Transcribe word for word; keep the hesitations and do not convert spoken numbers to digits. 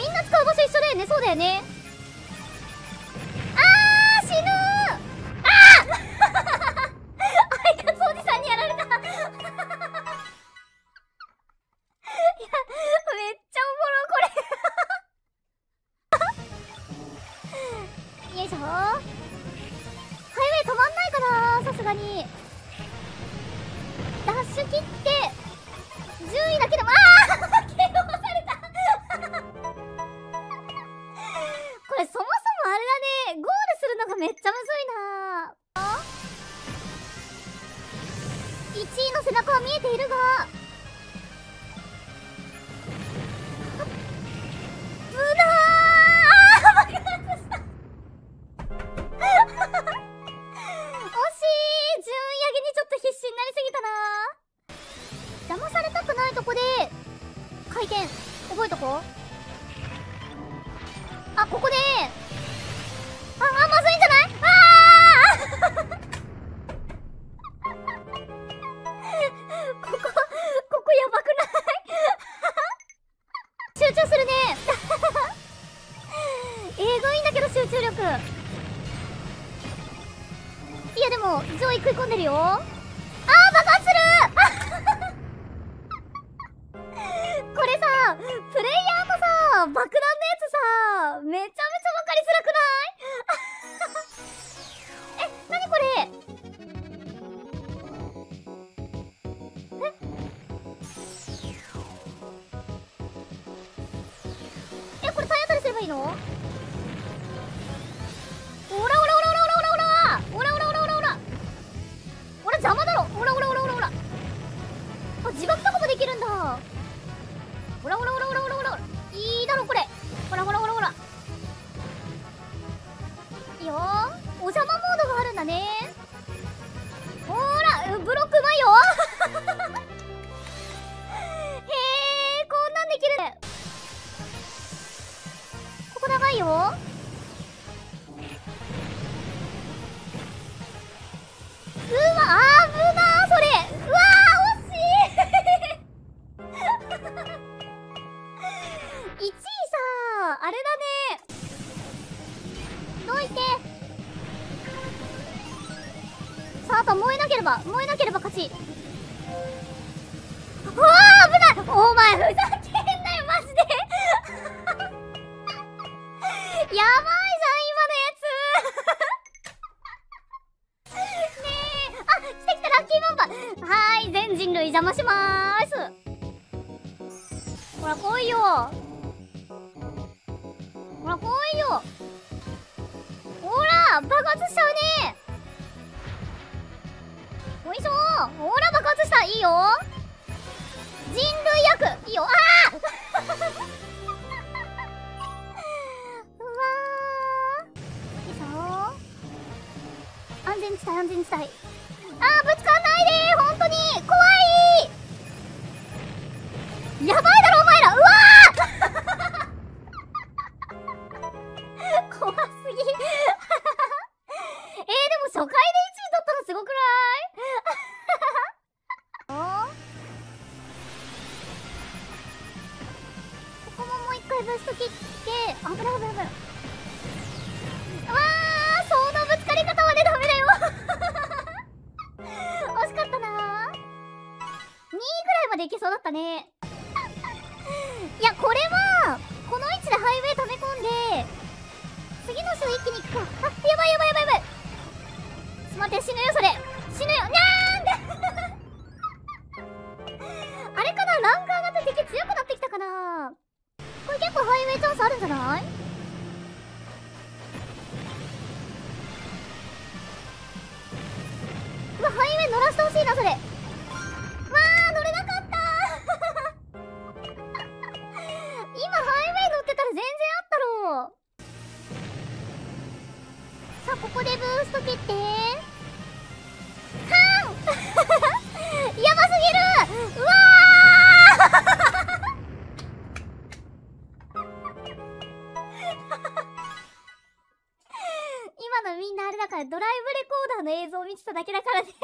みんな使う場所一緒だよね。そうだよね。あー、死ぬー。あーアイカツおじさんにやられたいや、めっちゃおもろこれよいしょ。ハイウェイ止まんないかな、さすがに。ダッシュ切ってじゅういだけでも、ああケーオーされたこれそもそもあれだね、ゴールするのがめっちゃむずいな。いちいの背中は見えているが、危なー爆発した惜しい。順位上げにちょっと必死になりすぎたな。邪魔されたくないとこで回転覚えとこう。あ、ここであ、あ、まずいんじゃない。あーここ、ここやばくない集中するねえぐいんだけど集中力。いやでも上位食い込んでるよ。あー爆発するこれさ、プレイヤーのさ、爆弾のやつさ、めちゃめちゃ分かりづらくないえ、なにこれ。ええ、これ体当たりすればいいの。オラオラオラオラオラオラオラオラオラオラオラオラオラ邪魔だろ。オラオラオラオラオラあ、自爆とかもできるんだ。オラオラオラオラオラオラいいだろこれ。ほらほらほらほらいいよ。お邪魔モードがあるんだね。ほらブロックうまいよへえ、こんなんできる。ここ長いよ。うわー、危なーそれ。うわー惜しいいちいさー、あれだね。どいて。さあ、あと燃えなければ燃えなければ勝ち。うわー危ない。お前ふざけんなよマジでやばいじゃん今のやつねえ、あ、来た来たラッキーバンバー。はーい、全人類邪魔しまーす。ほら来いよ。ほら来いよ。ほら爆発しちゃうね。よいしょ。ほら爆発した。いいよ。人類役いいよ。ああうわー。よいしょ。安全地帯安全地帯。あーぶつかんないでー。ほんとに怖い。やばいだろお前ら。うわー怖すぎえー、でも初回でいちい取ったのすごくないおここももう一回ブースト切って、危ない危ない危ない。わー、そのぶつかり方はね、ダメだよ惜しかったなー。にいぐらいまでいけそうだったね。いや、これはこの位置でハイウェイ溜め込んで次の章一気に行くか。あ、やばいやばいやばいやばい。待って、死ぬよそれ。死ぬよ。にゃーんであれかな、ランク上がって敵強くなってきたかな。これ結構ハイウェイチャンスあるんじゃない。うわ、ハイウェイ乗らしてほしいなそれ。わー、乗れなかった今ハイウェイ乗ってたら全然あったろう。さあここでブースト切ってはんやばすぎる。うわ今のみんなあれだからドライブレコーダーの映像を見てただけだからね